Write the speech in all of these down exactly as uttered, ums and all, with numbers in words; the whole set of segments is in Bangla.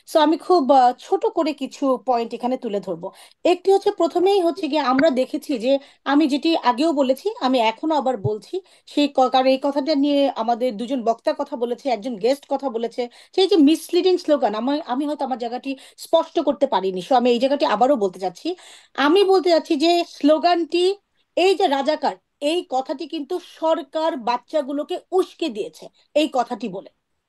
সো আমি খুব আহ, ছোট করে কিছু পয়েন্ট এখানে তুলে ধরবো। একটি হচ্ছে, প্রথমেই হচ্ছে গিয়ে আমরা দেখেছি যে, আমি যেটি আগেও বলেছি, আমি এখনো আবার বলছি, সেই ক- কারণ এই কথাটা নিয়ে আমাদের দুজন বক্তা কথা বলেছে, একজন গেস্ট কথা বলেছে, সেই যে মিসলিডিং স্লোগান, আমি আমি হয়তো আমার জায়গাটি স্পষ্ট করতে পারিনি, সো আমি এই জায়গাটি আবারও বলতে চাচ্ছি। আমি বলতে চাচ্ছি যে স্লোগানটি, এই যে রাজাকার, এই কথাটি কিন্তু সরকার বাচ্চাগুলোকে উস্কে দিয়েছে এই কথাটি বলে।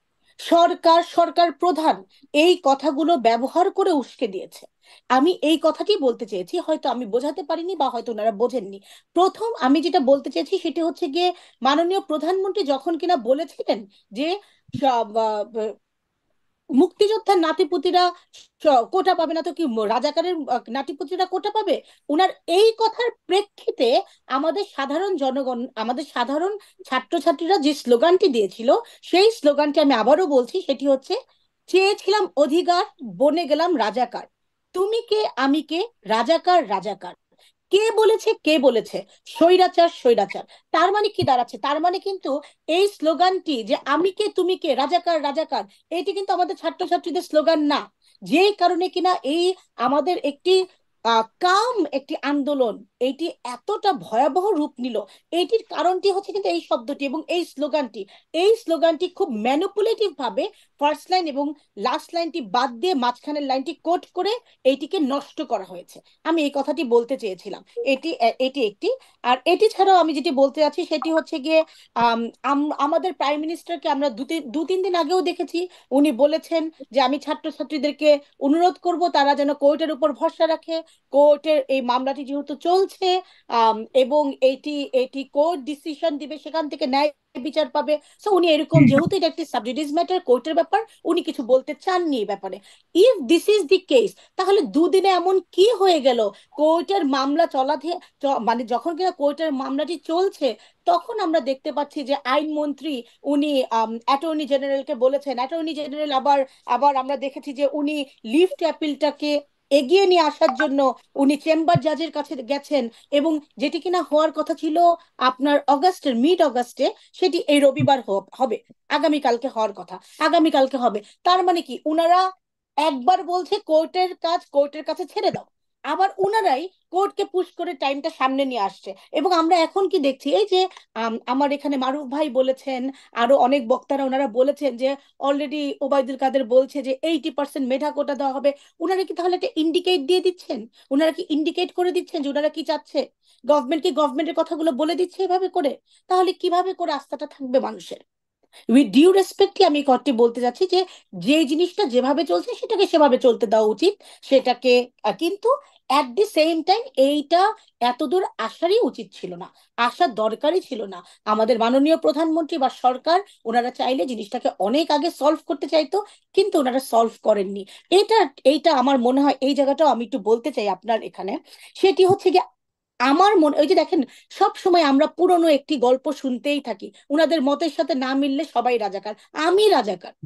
সরকার, সরকার প্রধান এই কথাগুলো ব্যবহার করে উস্কে দিয়েছে। আমি এই কথাটি বলতে চেয়েছি, হয়তো আমি বোঝাতে পারিনি বা হয়তো ওনারা বোঝেননি। প্রথম আমি যেটা বলতে চেয়েছি সেটি হচ্ছে গিয়ে, মাননীয় প্রধানমন্ত্রী যখন কিনা বলেছিলেন যে সব, আহ, মুক্তিযোদ্ধার নাতিপুতিরা স- কোটা পাবে না তো কি, ম- রাজাকারের আহ, নাতিপুতিরা কোটা পাবে, উনার এই কথার প্রেক্ষিতে আমাদের সাধারণ জনগণ, আমাদের সাধারণ ছাত্রছাত্রীরা যে স্লোগানটি দিয়েছিল, সেই স্লোগানটি আমি আবারও বলছি, সেটি হচ্ছে, চেয়েছিলাম অধিকার, বনে গেলাম রাজাকার। তুমি কে, আমি কে, রাজাকার রাজাকার। কে বলেছে, কে বলেছে? স্বৈরাচার, স্বৈরাচার। তার মানে কি দাঁড়াচ্ছে? তার মানে কিন্তু এই স্লোগানটি যে আমি কে, তুমি কে, রাজাকার রাজাকার, এটি কিন্তু আমাদের ছাত্রছাত্রীদের স্লোগান না। যেই কারণে কিনা এই আমাদের একটি আহ, কাম একটি আন্দোলন, এইটি এতটা ভয়াবহ রূপ নিল, এইটির কারণটি হচ্ছে কিন্তু এই শব্দটি এবং এই স্লোগানটি। এই স্লোগানটি খুব ম্যানিপুলেটিভ ভাবে ফার্স্ট লাইন এবং লাস্ট লাইনটি বাদ দিয়ে মাঝখানের লাইনটি কোট করে এইটিকে নষ্ট করা হয়েছে। আমি এই কথাটি বলতে চেয়েছিলাম। এটি এটি একটি। আর এটি ছাড়াও আমি যেটি বলতে চাচ্ছি সেটি হচ্ছে গিয়ে, আম, আম- আমাদের প্রাইম মিনিস্টারকে আমরা দু তিন দু তিন দিন আগেও দেখেছি, উনি বলেছেন যে আমি ছাত্রছাত্রীদেরকে অনুরোধ করব তারা যেন কোর্টের উপর ভরসা রাখে। কোর্টের এই মামলাটি যেহেতু চলছে, আম, এবং এটি এটি কোর্ট ডিসিশন দিবে, সেখান থেকে ন্যায় বিচার পাবে। সো উনি এরকম, যেহেতু এটা একটি সাবজুডিস ম্যাটার, কোর্টের ব্যাপার, উনি কিছু বলতে চাননি এই ব্যাপারে। If this is the case, তাহলে দুদিনে এমন কি হয়ে গেল? কোর্টের মামলা চলা থে- চ- মানে যখন কিনা কোর্টের মামলাটি চলছে, তখন আমরা দেখতে পাচ্ছি যে আইনমন্ত্রী, উনি অ্যাটর্নি জেনারেলকে বলেছেন, অ্যাটর্নি জেনারেল আবার আবার আমরা দেখেছি যে উনি লিফট অ্যাপিলটাকে এগিয়ে নিয়ে আসার জন্য উনি চেম্বার জাজের কাছে গেছেন, এবং যেটি কিনা হওয়ার কথা ছিল আপনার অগাস্টের মিড অগাস্টে, সেটি এই রবিবার হ- হবে। আগামীকালকে হওয়ার কথা, আগামীকালকে হবে। তার মানে কি, উনারা একবার বলছে কোর্টের কাজ কোর্টের কাছে ছেড়ে দাও, আবার উনারাই কোর্টকে পুশ করে টাইমটা সামনে নিয়ে আসছে। এবং আমরা এখন কি দেখছি, এই যে আম, আমার এখানে মারুফ ভাই বলেছেন, আরো অনেক বক্তারা ওনারা বলেছেন যে অলরেডি ওবায়দুল কাদের বলছে যে এইটি পার্সেন্ট মেধা কোটা দেওয়া হবে। উনারা কি তাহলে একটা ইন্ডিকেট দিয়ে দিচ্ছেন? উনারা কি ইন্ডিকেট করে দিচ্ছেন যে ওনারা কি চাচ্ছে? গভর্নমেন্ট কি গভর্নমেন্টের কথাগুলো বলে দিচ্ছে এভাবে করে? তাহলে কিভাবে করে আস্থাটা থাকবে মানুষের? উইথ ডিউ রেসপেক্টই আমি এই কথাটি বলতে চাচ্ছি যে, যে জিনিসটা যেভাবে চলছে সেটাকে সেভাবে চলতে দেওয়া উচিত। সেটাকে আহ, কিন্তু অ্যাট দি সেম টাইম এইটা এতদূর আসারই উচিত ছিল না, আসার দরকারই ছিল না। আমাদের মাননীয় প্রধানমন্ত্রী বা সরকার, ওনারা চাইলে জিনিসটাকে অনেক আগে সলভ করতে চাইতো, কিন্তু ওনারা সলভ করেননি। এটা এইটা আমার মনে হয়, এই জায়গাটাও আমি একটু বলতে চাই আপনার এখানে। সেটি হচ্ছে গিয়ে, আমার মনে, ওই যে দেখেন, সব সময় আমরা পুরনো একটি গল্প শুনতেই থাকি, উনাদের মতের সাথে না মিললে সবাই রাজাকার। আমি রাজাকার,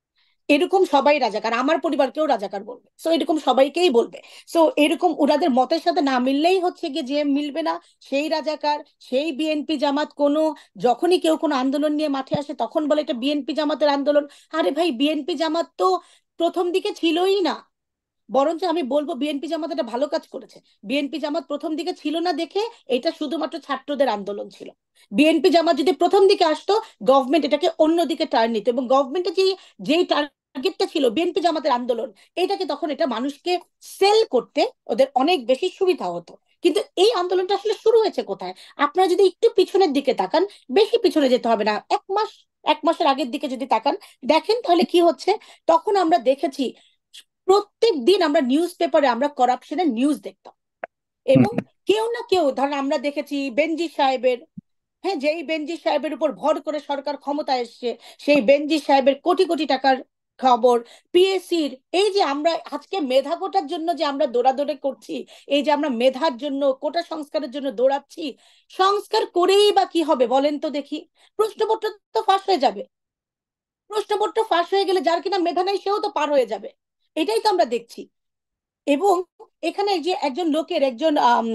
এরকম সবাই রাজাকার, আমার পরিবারকেও রাজাকার বলবে, সো এরকম সবাইকেই বলবে। সো এরকম ওনাদের মতের সাথে না মিললেই হচ্ছে গিয়ে, যে মিলবে না সেই রাজাকার, সেই বিএনপি জামাত। কোনো, যখনই কেউ কোনো আন্দোলন নিয়ে মাঠে আসে তখন বলে এটা বিএনপি জামাতের আন্দোলন। আরে ভাই, বিএনপি জামাত তো প্রথম দিকে ছিলই না। বরঞ্চ আমি বলবো বিএনপি জামাত একটা ভালো কাজ করেছে। বিএনপি জামাত প্রথম দিকে ছিল না দেখে এটা শুধুমাত্র ছাত্রদের আন্দোলন ছিল। বিএনপি জামাত যদি প্রথম দিকে আসতো, গভর্নমেন্ট এটাকে অন্যদিকে টার্ন নিত, এবং গভর্নমেন্টের যে যেই টার্গেটটা ছিল বিএনপি জামাতের আন্দোলন, এটাকে তখন এটা মানুষকে সেল করতে ওদের অনেক বেশি সুবিধা হতো। কিন্তু এই আন্দোলনটা আসলে শুরু হয়েছে কোথায়? আপনারা যদি একটু পিছনের দিকে তাকান, বেশি পিছনে যেতে হবে না, এক মাস এক মাসের আগের দিকে যদি তাকান, দেখেন তাহলে কি হচ্ছে। তখন আমরা দেখেছি, প্রত্যেক দিন আমরা নিউজ পেপারে আমরা করাপশনের নিউজ দেখতাম, এবং কেউ না কেউ, ধরেন আমরা দেখেছি বেনজি সাহেবের, হ্যাঁ, যেই বেনজি সাহেবের উপর ভর করে সরকার ক্ষমতায় এসছে, সেই বেনজি সাহেবের কোটি কোটি টাকার খবর। পিএসসির, এই যে আমরা আজকে মেধা কোটার জন্য যে আমরা দৌড়াদৌড়ি করছি, এই যে আমরা মেধার জন্য, কোটা সংস্কারের জন্য দৌড়াচ্ছি, সংস্কার করেই বা কি হবে বলেন তো দেখি? প্রশ্নপত্র তো ফাঁস হয়ে যাবে। প্রশ্নপত্র ফাঁস হয়ে গেলে যার কিনা মেধা নেই সেও তো পার হয়ে যাবে। এটাই তো আমরা দেখছি। এবং এখানে যে একজন লোকের একজন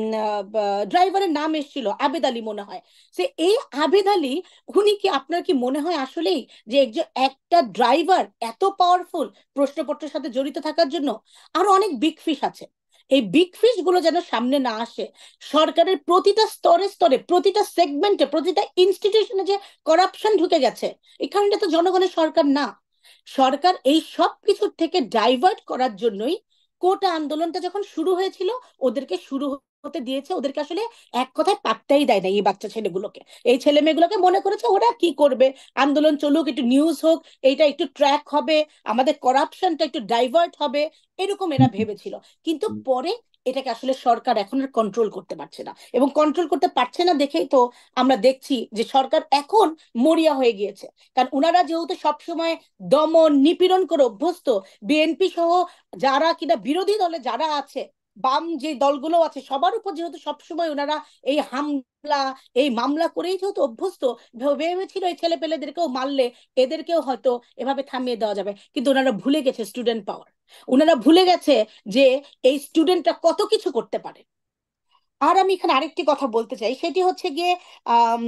ড্রাইভারের নাম এসেছিল আবেদ আলী মনে হয়। সে এই আবেদ আলী, উনি কি, আপনার কি মনে হয় আসলেই যে একজন একটা ড্রাইভার এত পাওয়ারফুল প্রশ্নপত্রের সাথে জড়িত থাকার জন্য? আরো অনেক বিগ ফিশ আছে। এই বিগ ফিশ গুলো যেন সামনে না আসে। সরকারের প্রতিটা স্তরে স্তরে, প্রতিটা সেগমেন্টে, প্রতিটা ইনস্টিটিউশনে যে করাপশন ঢুকে গেছে, এখানটা তো জনগণের সরকার না। সরকার এই সব কিছুর থেকে ডাইভার্ট করার জন্যই কোটা আন্দোলনটা যখন শুরু হয়েছিল, ওদেরকে শুরু হতে দিয়েছে। ওদেরকে আসলে এক কথায় পাত্তাই দেয় না এই বাচ্চা ছেলেগুলোকে। এই ছেলে মেয়েগুলোকে মনে করেছে ওরা কি করবে, আন্দোলন চলুক, একটু নিউজ হোক, এইটা একটু ট্র্যাক হবে, আমাদের করাপশনটা একটু ডাইভার্ট হবে, এরকম এরা ভেবেছিল। কিন্তু পরে এটাকে আসলে সরকার এখন আর কন্ট্রোল করতে পারছে না, এবং কন্ট্রোল করতে পারছে না দেখেই তো আমরা দেখছি যে সরকার এখন মরিয়া হয়ে গিয়েছে। কারণ ওনারা যেহেতু সবসময় দমন নিপীড়ন করে অভ্যস্ত, বিএনপি সহ যারা কিনা বিরোধী দলে যারা আছে, বাম যে দলগুলো আছে, সবার উপর যেহেতু সবসময় ওনারা এই হামলা, এই মামলা করেই যেহেতু অভ্যস্ত, ভেবেছিল এই ছেলে পেলেদেরকেও মারলে এদেরকেও হয়তো এভাবে থামিয়ে দেওয়া যাবে। কিন্তু ওনারা ভুলে গেছে স্টুডেন্ট পাওয়ার। ওনারা ভুলে গেছে যে এই স্টুডেন্টরা কত কিছু করতে পারে। আর আমি এখানে আরেকটি কথা বলতে চাই, সেটি হচ্ছে গিয়ে আহ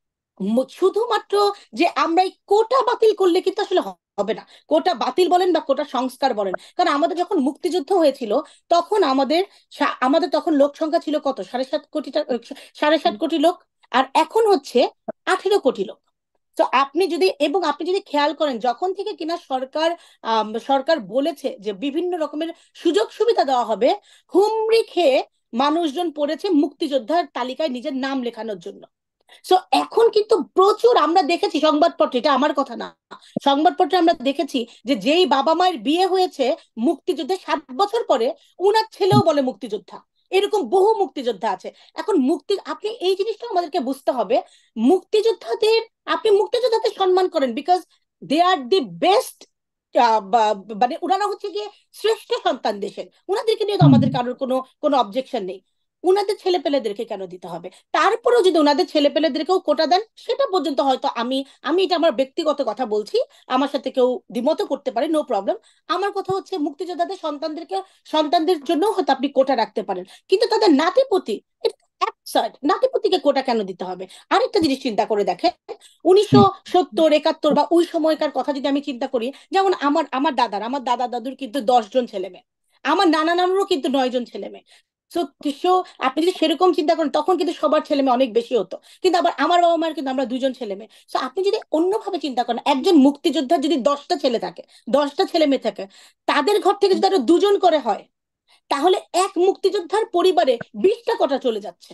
শুধুমাত্র যে আমরা এই কোটা বাতিল করলে কিন্তু আসলে হবে না। কোটা বাতিল বলেন বা কোটা সংস্কার বলেন, কারণ আমাদের যখন মুক্তিযুদ্ধ হয়েছিল তখন আমাদের সা- আমাদের তখন লোক সংখ্যা ছিল কত, সাড়ে সাত কোটি টা- সাড়ে সাত কোটি লোক। আর এখন হচ্ছে আঠেরো কোটি লোক। তো আপনি যদি, এবং আপনি যদি খেয়াল করেন, যখন থেকে কিনা সরকার আম, সরকার বলেছে যে বিভিন্ন রকমের সুযোগ সুবিধা দেওয়া হবে, হুমড়ি খেয়ে মানুষজন পড়েছে মুক্তিযোদ্ধার তালিকায় নিজের নাম লেখানোর জন্য। সো এখন কিন্তু প্রচুর আমরা দেখেছি সংবাদপত্রে, এটা আমার কথা না, সংবাদপত্রে আমরা দেখেছি যে যেই বাবা মায়ের বিয়ে হয়েছে মুক্তিযুদ্ধে সাত বছর পরে, উনার ছেলেও বলে মুক্তিযোদ্ধা। এরকম বহু মুক্তিযোদ্ধা আছে। এখন মুক্তি, আপনি এই জিনিসটা আমাদেরকে বুঝতে হবে। মুক্তিযোদ্ধাদের, আপনি মুক্তিযোদ্ধাদের সম্মান করেন because they R the best, মানে ওনারা হচ্ছে গিয়ে শ্রেষ্ঠ সন্তান দেশের, ওনাদেরকে নিয়ে তো আমাদের কারোর কোনো কোনো অবজেকশন নেই। উনাদের ছেলে পেলেদেরকে কেন দিতে হবে? তারপরেও যদি ওনাদের ছেলে পেলেদেরকেও কোটা দেন, সেটা পর্যন্ত হয়তো আমি আমি এটা আমার ব্যক্তিগত কথা বলছি, আমার সাথে কেউ দ্বিমত করতে পারে, নো প্রবলেম। আমার কথা হচ্ছে মুক্তিযোদ্ধাদের সন্তানদেরকে, সন্তানদের জন্য হয়তো আপনি কোটা রাখতে পারেন, কিন্তু তাদের নাতিপুতি, এটা absurd। নাতিপুতিকে কোটা কেন দিতে হবে? আরেকটা জিনিস চিন্তা করে দেখেন, উনিশশো সত্তর একাত্তর বা ওই সময়কার কথা যদি আমি চিন্তা করি, যেমন আমার আমার দাদার আমার দাদা দাদুর কিন্তু দশ জন ছেলে মেয়ে, আমার নানা নানুরও কিন্তু নয় জন ছেলে মেয়ে। So, so আপনি যদি সেরকম চিন্তা করেন, তখন কিন্তু সবার ছেলে মেয়ে অনেক বেশি হতো। কিন্তু আবার আমার বাবা মায়ের কিন্তু আমরা দুজন ছেলে মেয়ে। তো আপনি যদি অন্যভাবে চিন্তা করেন, একজন মুক্তিযোদ্ধার যদি দশটা ছেলে থাকে, দশটা ছেলে মেয়ে থাকে, তাদের ঘর থেকে যদি আরো দুজন করে হয়, তাহলে এক মুক্তিযোদ্ধার পরিবারে বিশটা কোটা চলে যাচ্ছে।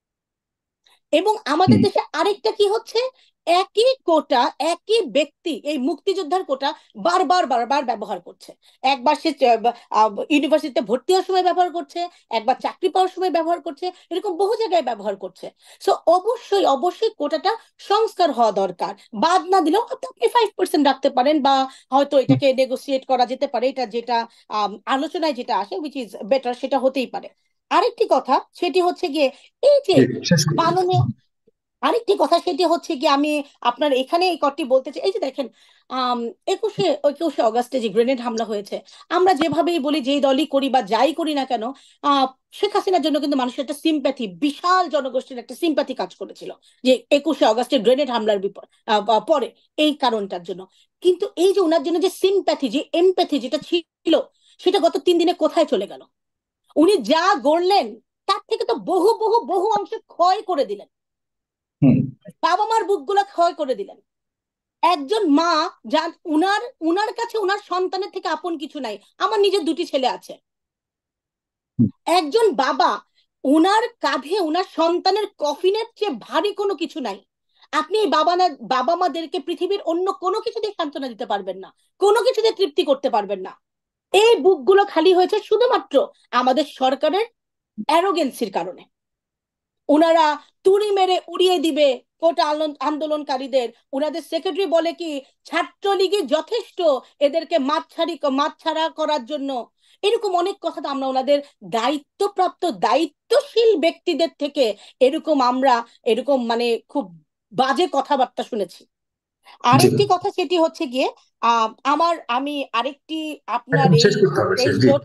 এবং আমাদের দেশে আরেকটা কি হচ্ছে, একই কোটা, একই ব্যক্তি এই মুক্তিযোদ্ধার কোটা বারবার বারবার ব্যবহার করছে। একবার সে ইউনিভার্সিটিতে ভর্তি হওয়ার সময় ব্যবহার করছে, একবার চাকরি পাওয়ার সময় ব্যবহার করছে, এরকম বহু জায়গায় ব্যবহার করছে। সো অবশ্যই অবশ্যই কোটাটা সংস্কার হওয়া দরকার। বাদ না দিলেও হয়তো আপনি ফাইভ পার্সেন্ট রাখতে পারেন, বা হয়তো এটাকে নেগোসিয়েট করা যেতে পারে। এটা যেটা আম, আলোচনায় যেটা আসে, উইচ ইজ বেটার, সেটা হতেই পারে। আরেকটি কথা সেটি হচ্ছে গিয়ে, এই যে শেষ করুন। মাননীয়, আরেকটি কথা সেটি হচ্ছে কি, আমি আপনার এখানে এই কথাটি বলতে চাই। এই যে দেখেন, আম, একুশে একুশে অগস্টে যে গ্রেনেড হামলা হয়েছে, আমরা যেভাবেই বলি, যেই দলই করি বা যাই করি না কেন, আহ শেখ হাসিনার জন্য কিন্তু মানুষের একটা সিম্প্যাথি, বিশাল জনগোষ্ঠীর একটা সিম্প্যাথি কাজ করেছিল যে একুশে অগস্টের গ্রেনেড হামলার বিপর আহ, বা পরে, এই কারণটার জন্য। কিন্তু এই যে ওনার জন্য যে সিম্প্যাথি, যে এমপ্যাথি যেটা ছিল, সেটা গত তিন দিনে কোথায় চলে গেল? উনি যা গড়লেন তার থেকে তো বহু বহু বহু অংশ ক্ষয় করে দিলেন। হুম। বাবা মার বুকগুলো ক্ষয় করে দিলেন। একজন মা, যার উনার উনার কাছে উনার সন্তানের থেকে আপন কিছু নাই। আমার নিজের দুটি ছেলে আছে। হুম। একজন বাবা, উনার কাঁধে উনার সন্তানের কফিনের চেয়ে ভারী কোনো কিছু নাই। আপনি এই বাবা না, বাবা মাদেরকে পৃথিবীর অন্য কোনো কিছু দিয়ে সান্ত্বনা দিতে পারবেন না, কোনো কিছু দিয়ে তৃপ্তি করতে পারবেন না। এই বুকগুলো খালি হয়েছে শুধুমাত্র আমাদের সরকারের অ্যারোগেন্সির কারণে। ওনারা তুড়ি মেরে উড়িয়ে দিবে কোটা আন্দোলনকারীদের। ওনাদের সেক্রেটারি বলে কি, ছাত্রলীগই যথেষ্ট এদেরকে মাতছাড়ি মাতছাড়া করার জন্য। এরকম অনেক কথা তো আমরা ওনাদের দায়িত্বপ্রাপ্ত দায়িত্বশীল ব্যক্তিদের থেকে এরকম আমরা এরকম মানে খুব বাজে কথাবার্তা শুনেছি। জি। আরেকটি কথা সেটি হচ্ছে গিয়ে, আহ আমার আমি আরেকটি আপনার এখন এই শেষ করতে হবে, এই শেষ, জি। শোতেও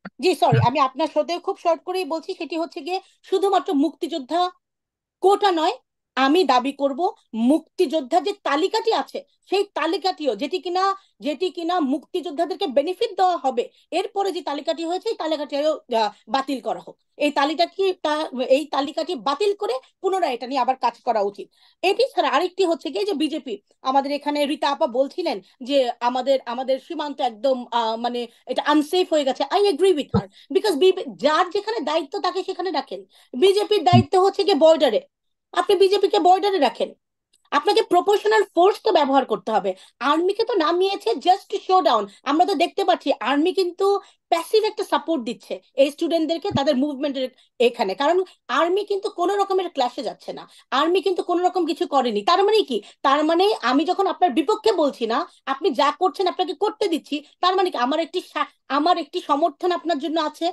জি সরি, আমি আপনার সাথে খুব শর্ট করেই বলছি, সেটি হচ্ছে গিয়ে শুধুমাত্র মুক্তিযোদ্ধা কোটা নয়, আমি দাবি করব মুক্তিযোদ্ধা যে তালিকাটি আছে সেই তালিকাটিও, যেটি কিনা যেটি কিনা মুক্তিযোদ্ধাদেরকে বেনিফিট দেওয়া হবে, এরপরে যে তালিকাটি হয়েছে এই তালিকাটিও আহ, বাতিল করা হোক। এই তালিকাটি তা- এই তালিকাটি বাতিল করে পুনরায় এটা নিয়ে আবার কাজ করা উচিত। এটি ছাড়া আরেকটি হচ্ছে কি, যে বিজেপি, আমাদের এখানে রীতা আপা বলছিলেন যে আমাদের আমাদের সীমান্ত একদম আহ, মানে এটা আনসেফ হয়ে গেছে। I agree with her, because যার যেখানে দায়িত্ব তাকে সেখানে রাখেন। বিজেপির দায়িত্ব হচ্ছে গিয়ে বর্ডারে, আপনি বিজেপিকে বর্ডারে রাখেন। আপনাকে প্রপোর্শনাল ফোর্স তো ব্যবহার করতে হবে। আর্মিকে তো নামিয়েছে জাস্ট শো ডাউন। আমরা তো দেখতে পাচ্ছি আর্মি কিন্তু প্যাসিভ একটা সাপোর্ট দিচ্ছে এই স্টুডেন্টদেরকে তাদের মুভমেন্টের এখানে, কারণ আর্মি কিন্তু কোনো রকমের ক্লাসে যাচ্ছে না। আর্মি কিন্তু কোনো রকম কিছু করেনি। তার মানে কি? তার মানে আমি যখন আপনার বিপক্ষে বলছি না, আপনি যা করছেন আপনাকে করতে দিচ্ছি, তার মানে কি আমার একটি সা- আমার একটি সমর্থন আপনার জন্য আছে।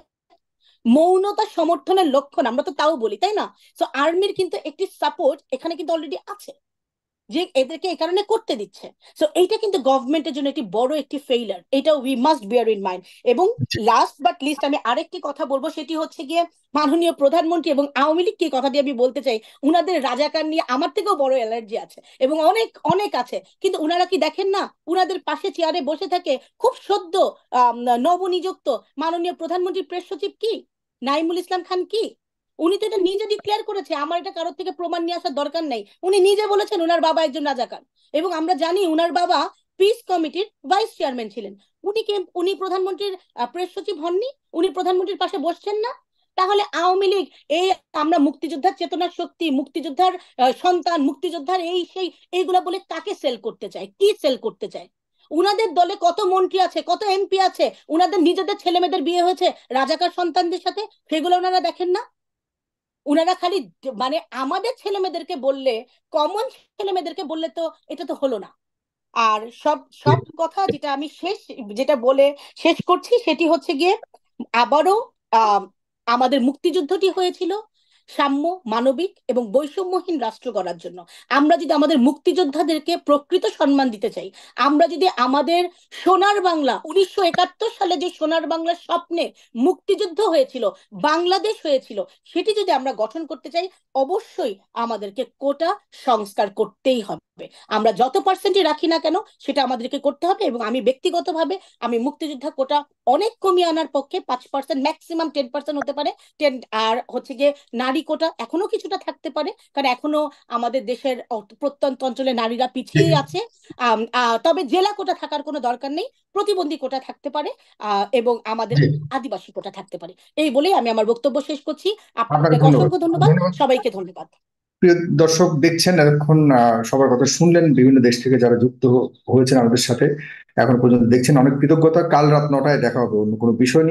মৌনতা সমর্থনের লক্ষণ আমরা তো তাও বলি, তাই না? সো আর্মির কিন্তু একটি সাপোর্ট এখানে কিন্তু অলরেডি আছে, যে এদেরকে এই কারণে করতে দিচ্ছে। সো এইটা কিন্তু গভর্নমেন্টের জন্য একটি বড় একটি ফেইলার, এটা we must bear in mind. এবং লাস্ট বাট লিস্ট আমি আরেকটি কথা বলবো, সেটি হচ্ছে গিয়ে মাননীয় প্রধানমন্ত্রী এবং আওয়ামী লীগকে এই কথা দিয়ে আমি বলতে চাই, উনাদের রাজাকার নিয়ে আমার থেকেও বড় অ্যালার্জি আছে এবং অনেক অনেক আছে, কিন্তু উনারা কি দেখেন না উনাদের পাশে চেয়ারে বসে থাকে খুব সদ্য আহ নবনিযুক্ত মাননীয় প্রধানমন্ত্রীর প্রেস সচিব কি, নাইমুল ইসলাম খান কি? উনি তো এটা নিজে ডিক্লেয়ার করেছে, আমার এটা কারোর থেকে প্রমাণ নিয়ে আসার দরকার নেই। উনি নিজে বলেছেন উনার বাবা একজন রাজাকার, এবং আমরা জানি উনার বাবা পিস কমিটির ভাইস চেয়ারম্যান ছিলেন। উনি কে উনি প্রধানমন্ত্রীর প্রেস সচিব হননি? উনি প্রধানমন্ত্রীর পাশে বসছেন না? তাহলে আওয়ামী লীগ এই আমরা মুক্তিযোদ্ধার চেতনার শক্তি, মুক্তিযোদ্ধার আহ, সন্তান, মুক্তিযোদ্ধার এই সেই এইগুলা বলে কাকে সেল করতে চায়, কি সেল করতে চায়? উনাদের দলে কত মন্ত্রী আছে, কত এমপি আছে, উনাদের নিজেদের ছেলে মেয়েদের বিয়ে হয়েছে রাজাকার সন্তানদের সাথে, সেগুলো ওনারা দেখেন না? উনারা খালি দ- মানে আমাদের ছেলে মেয়েদেরকে বললে, কমন ছেলে মেয়েদেরকে বললে তো এটা তো হলো না। আর সব সব কথা যেটা আমি শেষ যেটা বলে শেষ করছি সেটি হচ্ছে গিয়ে আবারও আহ আমাদের মুক্তিযুদ্ধটি হয়েছিল সাম্য, মানবিক এবং বৈষম্যহীন রাষ্ট্র গড়ার জন্য। আমরা যদি আমাদের মুক্তিযোদ্ধাদেরকে প্রকৃত সম্মান দিতে চাই, আমরা যদি আমাদের সোনার বাংলা, উনিশশো একাত্তর সালে যে সোনার বাংলার স্বপ্নে মুক্তিযুদ্ধ হয়েছিল, বাংলাদেশ হয়েছিল, সেটি যদি আমরা গঠন করতে চাই, অবশ্যই আমাদেরকে কোটা সংস্কার করতেই হবে। আমরা যত পার্সেন্টই রাখি না কেন সেটা আমাদেরকে করতে হবে। এবং আমি ব্যক্তিগতভাবে আমি মুক্তিযোদ্ধা কোটা অনেক কমিয়ে আনার পক্ষে, পাঁচ পার্সেন্ট, ম্যাক্সিমাম টেন পার্সেন্ট হতে পারে। টেন আর হচ্ছে গিয়ে নারী কোটা এখনো কিছুটা থাকতে পারে, কারণ এখনো আমাদের দেশের অত- প্রত্যন্ত অঞ্চলে নারীরা পিছিয়ে আছে। আম, আহ, তবে জেলা কোটা থাকার কোনো দরকার নেই, প্রতিবন্ধী কোটা থাকতে পারে, আহ, এবং আমাদের জি, আদিবাসী কোটা থাকতে পারে। এই বলেই আমি আমার বক্তব্য শেষ করছি। আপনাকে আপনাকে ধন্যবাদ। অসংখ্য ধন্যবাদ, ধন্যবাদ। সবাইকে ধন্যবাদ। প্রিয় দর্শক, দেখছেন এতক্ষণ আহ, সবার কথা শুনলেন, বিভিন্ন দেশ থেকে যারা যুক্ত হয়েছেন আমাদের সাথে এখন পর্যন্ত দেখছেন, অনেক কৃতজ্ঞতা। কাল রাত নটায় দেখা হবে অন্য কোনো বিষয় নিয়ে।